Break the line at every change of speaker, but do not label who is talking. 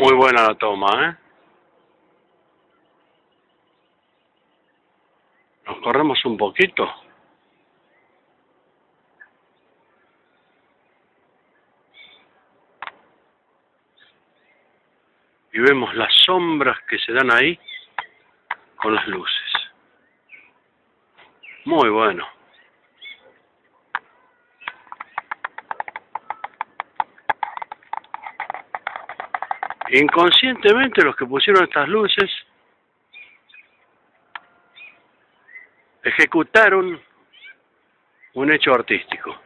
Muy buena la toma, ¿eh? Nos corremos un poquito. Y vemos las sombras que se dan ahí con las luces. Muy bueno. Inconscientemente los que pusieron estas luces ejecutaron un hecho artístico.